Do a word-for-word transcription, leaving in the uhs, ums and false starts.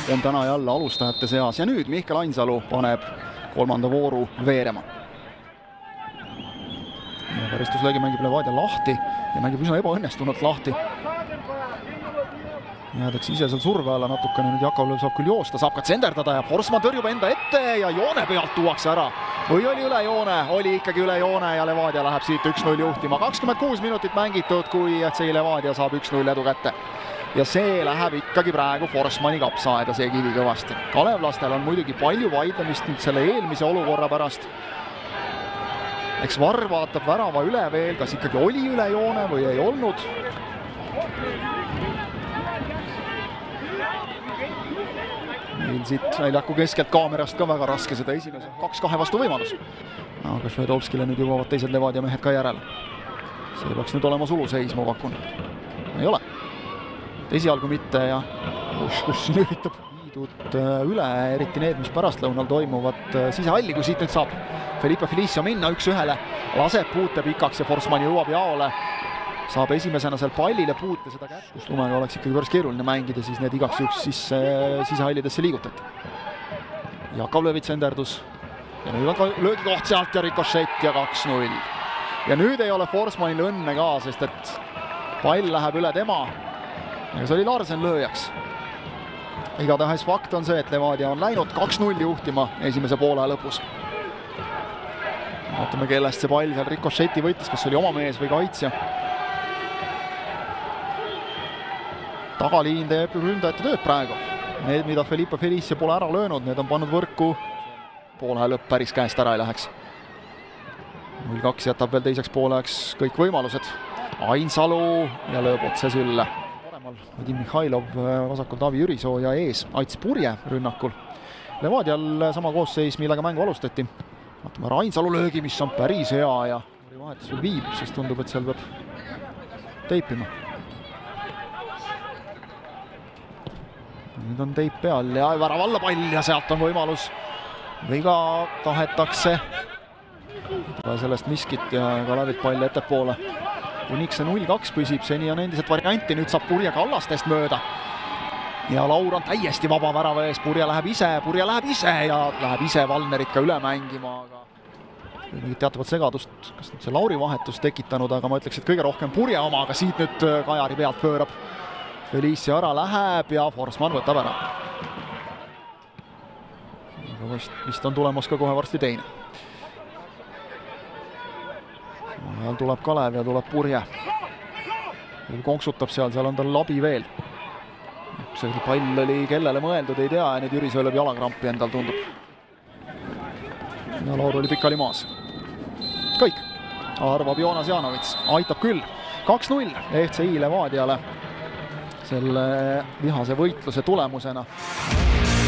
on täna jälle alustajate seas ja nüüd Mihkel Ainsalu paneb kolmanda vooru veerema. Karistuslöögi mängib Levadia lahti ja mängib üsna ebaõnnestunult lahti. Jäädakse ise seal surve alla natukene, nüüd Jakovlev saab küll joosta, saab ka tsenderdada ja Forsman tõrjub enda ette ja joone pealt tuuakse ära. Või oli üle joone, oli ikkagi üle joone ja Levadia läheb siit üks null juhtima. kakskümmend kuus minutit mängitud, kui see Levadia saab üks null edu kätte. Ja see läheb ikkagi praegu Forsmani kapsaaeda, see kivi kõvasti. Kalevlastel on muidugi palju vaidlemist nüüd selle eelmise olukorra pärast. Eks Varr vaatab värava üle veel, kas ikkagi oli üle joone või ei olnud. Meil siit väljaku keskelt kaamerast ka väga raske seda esimese kaks kahe vastu võimalus. Aga Švedovskile nüüd jõuavad teised Levadia mehed ka järele. See peaks nüüd olema suluseis, ma pakun. Ei ole. Esialgu mitte ja kus, kus siin üritab viidud üle, eriti need, mis pärastlõunal toimuvad sisehalli, kui siit nüüd saab Felipe Felicio minna üks ühele, laseb puute pikaks ja Forsman jõuab jaole. Saab esimesena seal pallile puute seda kätt, kus lumega oleks ikkagi päris keeruline mängida, siis need igaks üks sisse, sisehallidesse liigutati. Jakovlevi tsenderdus ja nüüd on ka löögikoht sealt ja rikošett ja kaks null. Ja nüüd ei ole Forsmanil õnne ka, sest et pall läheb üle tema ja see oli Larsen lööjaks. Igatahes fakt on see, et Levadia on läinud kaks null juhtima esimese poole lõpus. Vaatame, kellest see pall seal rikošeti võttis, kas oli oma mees või kaitsja. Tagaliin teeb ründajate tööd praegu. Need, mida Felipe Felicio pole ära löönud, need on pannud võrku. Poole lõpp päris käest ära ei läheks. null kaks jätab veel teiseks pooleks kõik võimalused. Ainsalu ja lööb otse sülle. Paremal Vadim Mihhailov, vasakul Taavi Jürisoo ja ees Ats Purje rünnakul. Levadial sama koosseis, millega mängu alustati. Vaatame Ainsalu löögi, mis on päris hea ja vahetus veel viib, siis tundub, et seal peab teipima. Nüüd on teip peal ja värav alla pall ja sealt on võimalus. Viga tahetakse sellest miskit ja Kalevilt pall ettepoole. Kuniks see null kaks püsib, seni on endiselt varianti, nüüd saab Purje Kallastest mööda. Ja Laur on täiesti vaba värava ees, Purje läheb ise, Purje läheb ise ja läheb ise Valnerit ka üle mängima. Aga mingit teatavat segadust, kas nüüd see Lauri vahetus tekitanud, aga ma ütleks, et kõige rohkem Purje oma, aga siit nüüd Kajari pealt pöörab. Felicio ära läheb ja Forsman võtab ära. Vist, vist on tulemas ka kohe varsti teine. Ajal tuleb Kalev ja tuleb Purje. Konksutab seal, seal on tal labi veel. See pall oli kellele mõeldud, ei tea, ja nüüd Jürisoo lööb jalakrampi endal tundub. Ja Laur oli pikali maas. Kõik. Arvab Joonas Jaanovits. Aitab küll. kaks null E F C I Levadiale selle vihase võitluse tulemusena.